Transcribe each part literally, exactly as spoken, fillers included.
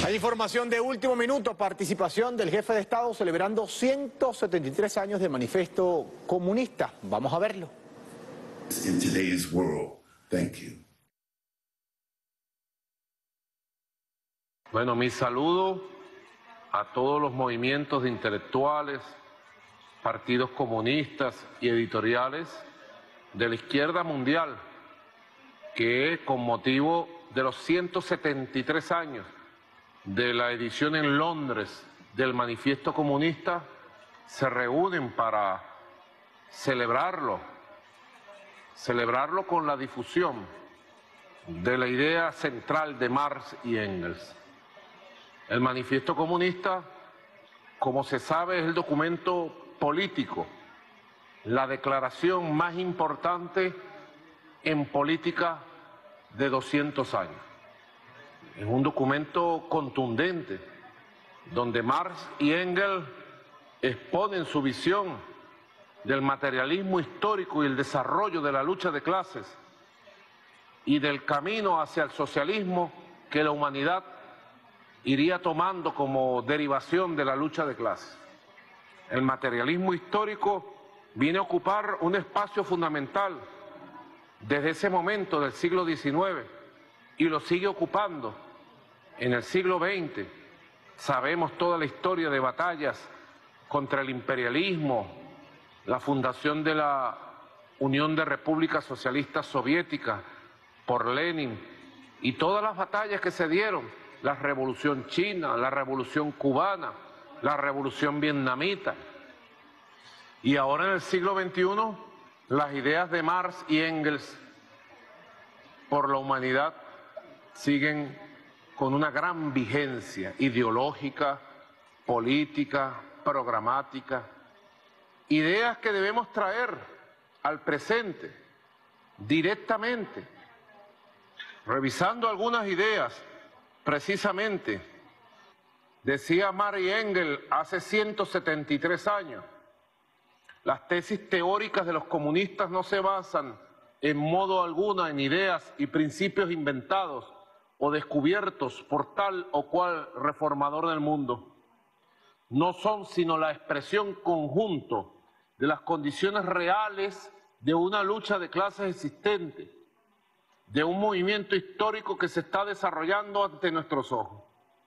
Hay información de último minuto, participación del jefe de Estado celebrando ciento setenta y tres años del manifiesto comunista. Vamos a verlo. In today's world. Thank you. Bueno, mi saludo a todos los movimientos de intelectuales, partidos comunistas y editoriales de la izquierda mundial, que con motivo de los ciento setenta y tres años de la edición en Londres del Manifiesto Comunista, se reúnen para celebrarlo, celebrarlo con la difusión de la idea central de Marx y Engels. El Manifiesto Comunista, como se sabe, es el documento político, la declaración más importante en política de doscientos años. Es un documento contundente, donde Marx y Engels exponen su visión del materialismo histórico y el desarrollo de la lucha de clases y del camino hacia el socialismo que la humanidad iría tomando como derivación de la lucha de clases. El materialismo histórico viene a ocupar un espacio fundamental desde ese momento del siglo diecinueve y lo sigue ocupando en el siglo veinte. Sabemos toda la historia de batallas contra el imperialismo, la fundación de la Unión de Repúblicas Socialistas Soviéticas por Lenin y todas las batallas que se dieron, la Revolución China, la Revolución Cubana, la Revolución Vietnamita. Y ahora en el siglo veintiuno, las ideas de Marx y Engels por la humanidad siguen con una gran vigencia ideológica, política, programática. Ideas que debemos traer al presente directamente. Revisando algunas ideas, precisamente, decía Marx y Engels hace ciento setenta y tres años, las tesis teóricas de los comunistas no se basan en modo alguno en ideas y principios inventados o descubiertos por tal o cual reformador del mundo. No son sino la expresión conjunto de las condiciones reales de una lucha de clases existente, de un movimiento histórico que se está desarrollando ante nuestros ojos.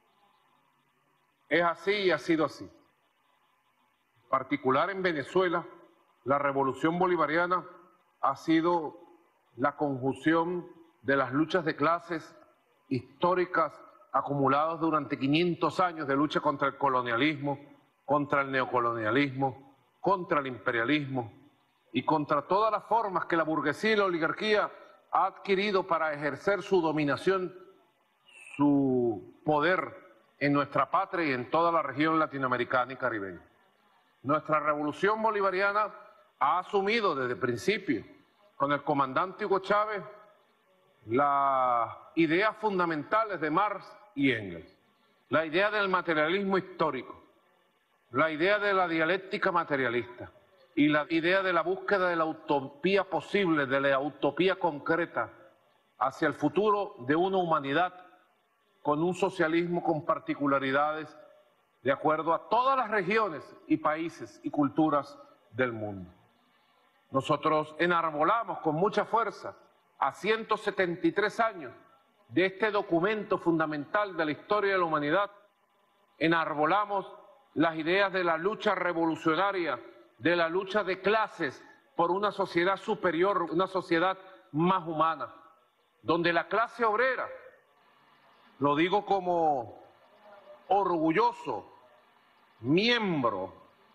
Es así y ha sido así. En particular en Venezuela, la revolución bolivariana ha sido la conjunción de las luchas de clases históricas acumuladas durante quinientos años de lucha contra el colonialismo, contra el neocolonialismo, contra el imperialismo y contra todas las formas que la burguesía y la oligarquía ha adquirido para ejercer su dominación, su poder en nuestra patria y en toda la región latinoamericana y caribeña. Nuestra revolución bolivariana ha asumido desde el principio, con el comandante Hugo Chávez, las ideas fundamentales de Marx y Engels, la idea del materialismo histórico, la idea de la dialéctica materialista y la idea de la búsqueda de la utopía posible, de la utopía concreta hacia el futuro de una humanidad con un socialismo con particularidades de acuerdo a todas las regiones y países y culturas del mundo. Nosotros enarbolamos con mucha fuerza a ciento setenta y tres años de este documento fundamental de la historia de la humanidad, enarbolamos las ideas de la lucha revolucionaria, de la lucha de clases por una sociedad superior, una sociedad más humana, donde la clase obrera, lo digo como orgulloso miembro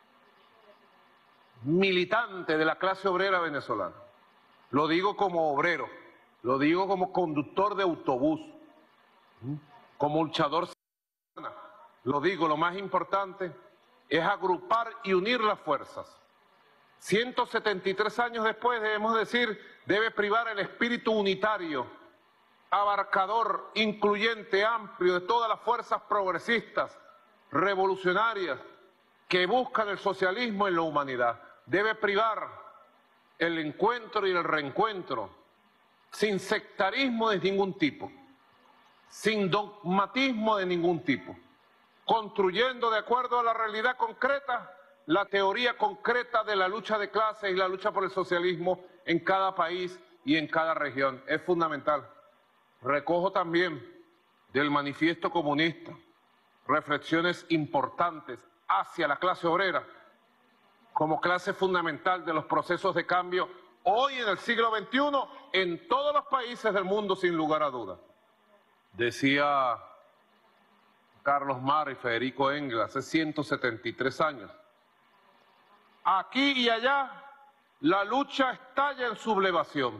militante de la clase obrera venezolana, lo digo como obrero, lo digo como conductor de autobús, como luchador, lo digo, lo más importante es agrupar y unir las fuerzas. ciento setenta y tres años después, debemos decir, debe privar el espíritu unitario, abarcador, incluyente, amplio de todas las fuerzas progresistas, revolucionarias, que buscan el socialismo en la humanidad. Debe privar el encuentro y el reencuentro, sin sectarismo de ningún tipo, sin dogmatismo de ningún tipo, construyendo de acuerdo a la realidad concreta, la teoría concreta de la lucha de clases y la lucha por el socialismo en cada país y en cada región. Es fundamental. Recojo también del Manifiesto Comunista reflexiones importantes hacia la clase obrera como clase fundamental de los procesos de cambio hoy en el siglo veintiuno en todos los países del mundo, sin lugar a dudas. Decía Carlos Marx y Federico Engels hace ciento setenta y tres años: aquí y allá la lucha estalla en sublevación.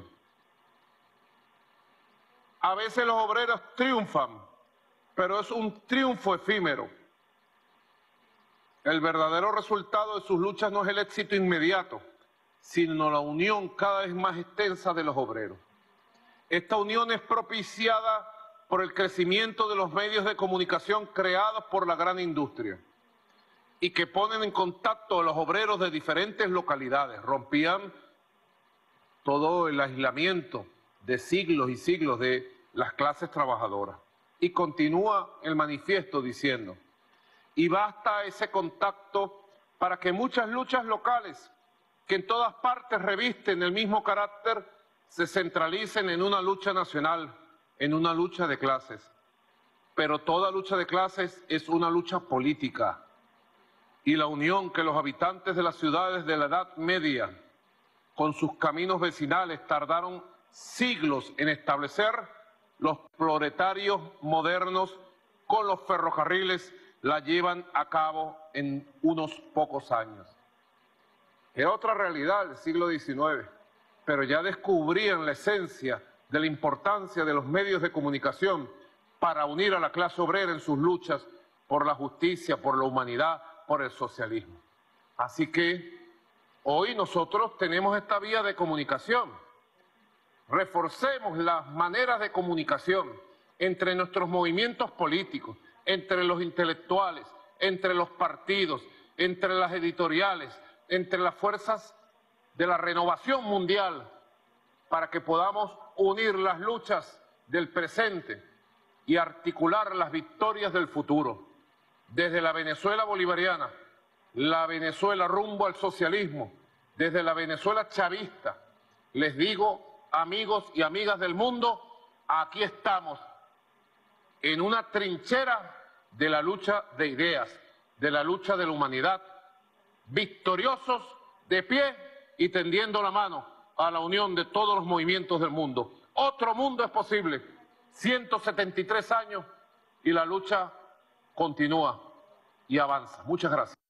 A veces los obreros triunfan, pero es un triunfo efímero. El verdadero resultado de sus luchas no es el éxito inmediato, sino la unión cada vez más extensa de los obreros. Esta unión es propiciada por el crecimiento de los medios de comunicación creados por la gran industria y que ponen en contacto a los obreros de diferentes localidades, rompían todo el aislamiento de siglos y siglos de las clases trabajadoras. Y continúa el manifiesto diciendo: y basta ese contacto para que muchas luchas locales, que en todas partes revisten el mismo carácter, se centralicen en una lucha nacional, en una lucha de clases. Pero toda lucha de clases es una lucha política. Y la unión que los habitantes de las ciudades de la Edad Media, con sus caminos vecinales, tardaron siglos en establecer, los proletarios modernos con los ferrocarriles la llevan a cabo en unos pocos años. Es otra realidad del siglo diecinueve, pero ya descubrían la esencia de la importancia de los medios de comunicación para unir a la clase obrera en sus luchas por la justicia, por la humanidad, por el socialismo. Así que hoy nosotros tenemos esta vía de comunicación. Reforcemos las maneras de comunicación entre nuestros movimientos políticos, entre los intelectuales, entre los partidos, entre las editoriales, entre las fuerzas de la renovación mundial, para que podamos unir las luchas del presente y articular las victorias del futuro. Desde la Venezuela bolivariana, la Venezuela rumbo al socialismo, desde la Venezuela chavista, les digo, amigos y amigas del mundo, aquí estamos en una trinchera de la lucha de ideas, de la lucha de la humanidad, victoriosos, de pie y tendiendo la mano a la unión de todos los movimientos del mundo. Otro mundo es posible. ciento setenta y tres años y la lucha continúa y avanza. Muchas gracias.